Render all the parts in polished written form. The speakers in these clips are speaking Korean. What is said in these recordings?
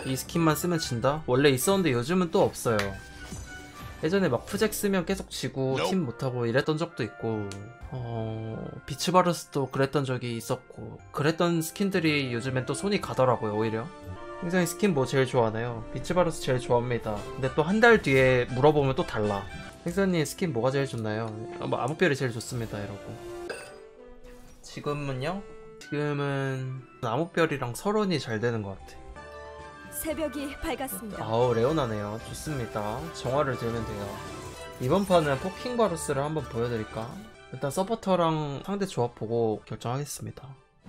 이 스킨만 쓰면 진다? 원래 있었는데 요즘은 또 없어요. 예전에 막 푸잭 쓰면 계속 지고 팀 못하고 이랬던 적도 있고, 비츠바루스도 그랬던 적이 있었고, 그랬던 스킨들이 요즘엔 또 손이 가더라고요. 오히려 굉장히 스킨 뭐 제일 좋아하나요? 비츠바루스 제일 좋아합니다. 근데 또 한 달 뒤에 물어보면 또 달라. 행사님 스킨 뭐가 제일 좋나요? 뭐 암흑별이 제일 좋습니다 이러고. 지금은요? 지금은 암흑별이랑 설원이 잘 되는 것 같아. 새벽이 밝았습니다. 아우 레오나네요. 좋습니다. 정화를 들면 돼요. 이번 판은 포킹바루스를 한번 보여드릴까? 일단 서포터랑 상대 조합 보고 결정하겠습니다.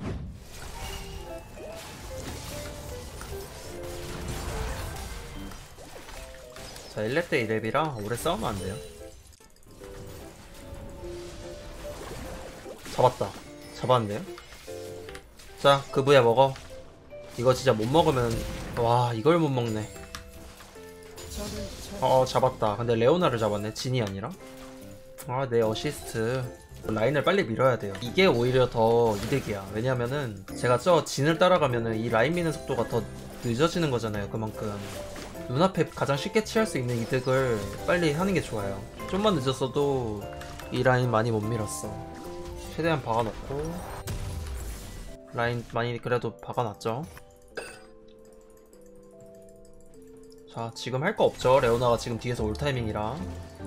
자 1렙 대 2렙이라 오래 싸우면 안 돼요. 잡았다. 잡았는데요? 자 그부야 먹어. 이거 진짜 못 먹으면 와 이걸 못 먹네. 잡았다. 근데 레오나를 잡았네. 진이 아니라. 아 내 어시스트. 라인을 빨리 밀어야 돼요. 이게 오히려 더 이득이야. 왜냐면은 제가 저 진을 따라가면은 이 라인 미는 속도가 더 늦어지는 거잖아요. 그만큼 눈앞에 가장 쉽게 취할 수 있는 이득을 빨리 하는 게 좋아요. 좀만 늦었어도 이 라인 많이 못 밀었어. 최대한 박아놓고 라인 많이 그래도 박아놨죠. 자 지금 할 거 없죠. 레오나가 지금 뒤에서 올 타이밍이라.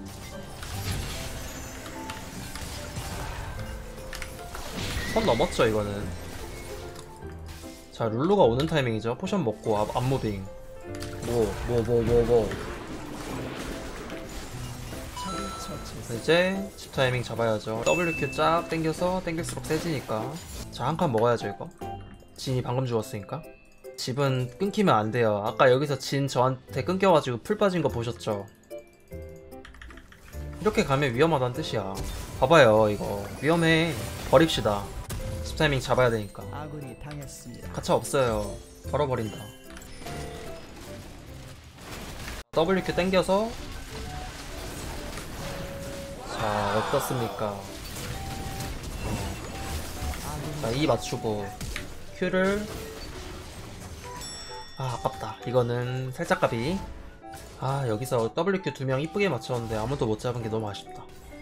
선 넘었죠 이거는. 자 룰루가 오는 타이밍이죠. 포션 먹고 앞무빙 뭐 이제 집 타이밍 잡아야죠. WQ 쫙 땡겨서 땡길수록 세지니까. 자 한 칸 먹어야죠 이거. 진이 방금 죽었으니까. 집은 끊기면 안 돼요. 아까 여기서 진 저한테 끊겨가지고 풀 빠진 거 보셨죠? 이렇게 가면 위험하다는 뜻이야. 봐봐요 이거 위험해. 버립시다. 집 타이밍 잡아야 되니까. 아군이 당했습니다. 가차 없어요. 벌어버린다. WQ 땡겨서. 자 어떻습니까? 자 E 맞추고 Q를 아깝다. 이거는 살짝 까비. 여기서 WQ 2명 이쁘게 맞췄는데 아무도 못 잡은 게 너무 아쉽다.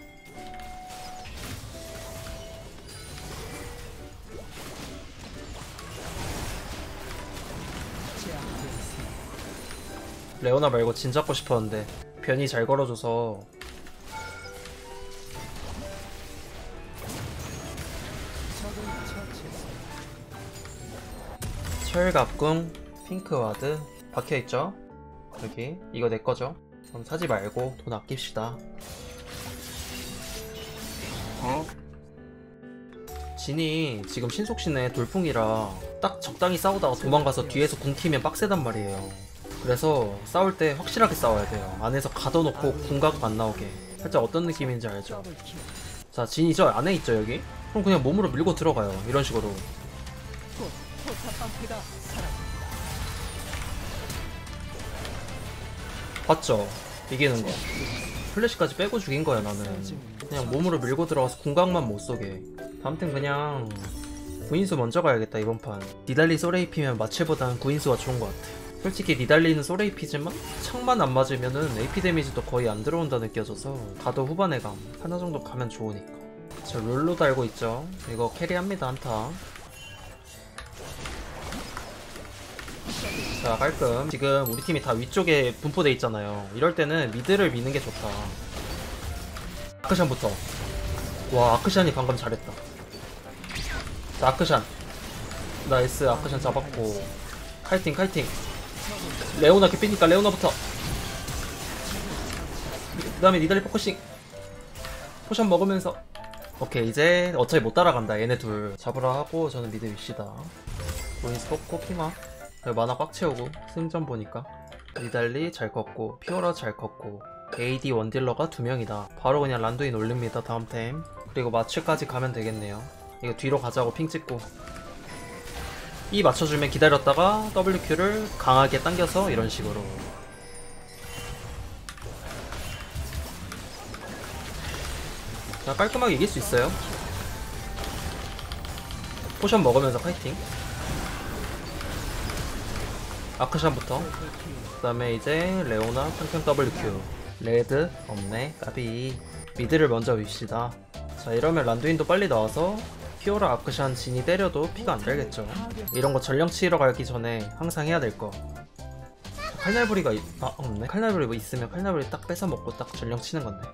레오나 말고 진 잡고 싶었는데 변이 잘 걸어줘서. 철갑궁 핑크와드 박혀있죠? 여기 이거 내거죠? 그럼 사지 말고 돈 아낍시다. 진이 지금 신속신의 돌풍이라 딱 적당히 싸우다가 도망가서 뒤에서 궁 튀면 빡세단 말이에요. 그래서 싸울 때 확실하게 싸워야 돼요. 안에서 가둬놓고 궁각 안 나오게. 살짝 어떤 느낌인지 알죠? 자 진이 저 안에 있죠 여기? 그럼 그냥 몸으로 밀고 들어가요. 이런 식으로. 봤죠? 이기는 거. 플래시까지 빼고 죽인 거야 나는. 그냥 몸으로 밀고 들어가서 궁각만 못 쏘게. 다음 땐 그냥 구인수 먼저 가야겠다 이번 판. 니달리 소레이피면 마체보단 구인수가 좋은 것 같아. 솔직히 니달리는 소레이피지만 창만 안 맞으면은 AP 데미지도 거의 안 들어온다 느껴져서 가도 후반에 감. 하나 정도 가면 좋으니까. 저 룰루 달고 있죠. 이거 캐리합니다 한타. 자 깔끔. 지금 우리 팀이 다 위쪽에 분포돼 있잖아요. 이럴 때는 미드를 미는 게 좋다. 아크샨부터. 와 아크샨이 방금 잘했다. 자 아크샨 나이스. 아크샨 잡았고 카이팅 카이팅. 레오나 개피니까 레오나부터. 그 다음에 니달리 포커싱. 포션 먹으면서. 오케이 이제 어차피 못 따라간다. 얘네 둘 잡으라 하고 저는 미드 밉시다. 보인스 뽑고 피마 만화 꽉 채우고 승전 보니까. 니달리 잘 컸고 피오라 잘 컸고 AD 원딜러가 2명이다. 바로 그냥 란두인 올립니다 다음 템. 그리고 마취까지 가면 되겠네요. 이거 뒤로 가자고 핑 찍고 E 맞춰주면 기다렸다가 WQ를 강하게 당겨서 이런 식으로. 자 깔끔하게 이길 수 있어요. 포션 먹으면서 파이팅. 아크샨부터. 그 다음에 이제 레오나 평평 WQ. 레드 없네. 까비. 미드를 먼저 밉시다. 자, 이러면 란두인도 빨리 나와서 피오라 아크샨 진이 때려도 피가 안 달겠죠. 이런 거 전령 치러 가기 전에 항상 해야 될 거. 칼날부리가 없네. 칼날부리 뭐 있으면 칼날부리 딱 뺏어 먹고 딱 전령 치는 건데.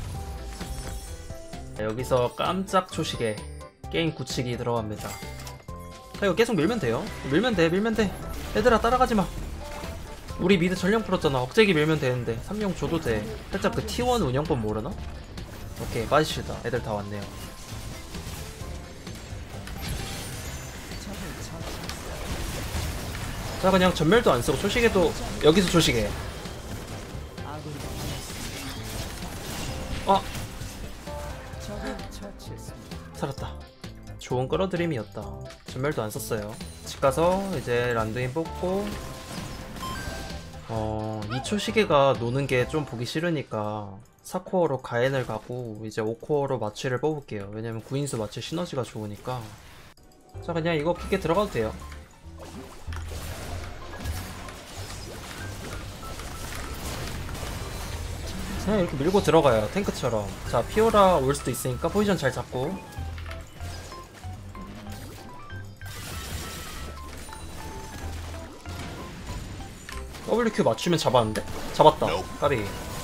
자, 여기서 깜짝 초식에 게임 굳히기 들어갑니다. 자, 이거 계속 밀면 돼요. 밀면 돼. 얘들아 따라가지 마. 우리 미드 전령 풀었잖아. 억제기 밀면 되는데 3용 줘도 돼. 살짝 그 T1 운영법 모르나? 오케이, 빠지시다. 애들 다 왔네요. 자, 그냥 전멸도 안 쓰고 초식에도 여기서 초식해. 살았다. 좋은 끌어들임이었다. 전멸도 안 썼어요. 집 가서 이제 란두인 뽑고, 이 초시계가 노는 게 좀 보기 싫으니까 4코어로 가엔을 가고 이제 5코어로 마취를 뽑을게요. 왜냐면 9인수 마취 시너지가 좋으니까. 자, 그냥 이거 깊게 들어가도 돼요. 그냥 이렇게 밀고 들어가요. 탱크처럼. 자, 피오라 올 수도 있으니까 포지션 잘 잡고. WQ 맞추면 잡았는데? 잡았다. 까비.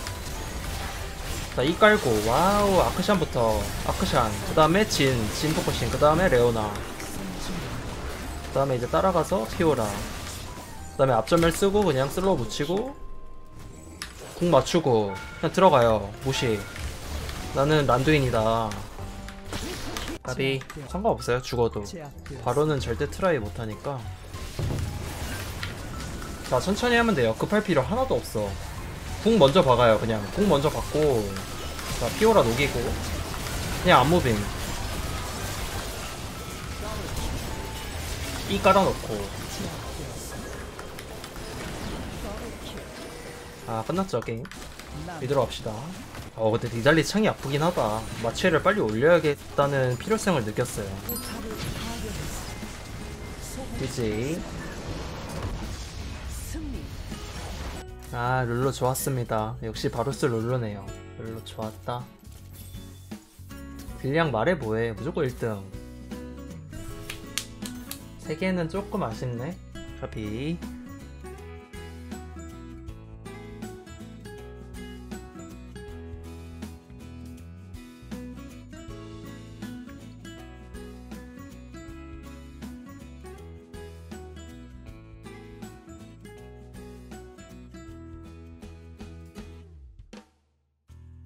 자, 이 깔고 와우. 아크샨부터. 아크샨 그 다음에 진 포커싱, 그 다음에 레오나, 그 다음에 이제 따라가서 피오라, 그 다음에 앞전멸 쓰고 그냥 슬로우 붙이고 궁 맞추고 그냥 들어가요. 무시. 나는 란두인이다. 까비. 상관없어요. 죽어도 바로는 절대 트라이 못하니까. 자, 천천히 하면 돼요. 급할 필요 하나도 없어. 궁 먼저 박아요. 그냥 궁 먼저 박고, 자, 피오라 녹이고 그냥 안무빙 이 깔아놓고. 끝났죠 게임. 미드로 갑시다. 근데 니달리 창이 아프긴 하다. 마취를 빨리 올려야겠다는 필요성을 느꼈어요. 그지? 룰루 좋았습니다. 역시 바루스 룰루네요. 룰루 좋았다. 딜량 말해 뭐해. 무조건 1등. 3개는 조금 아쉽네. 카피.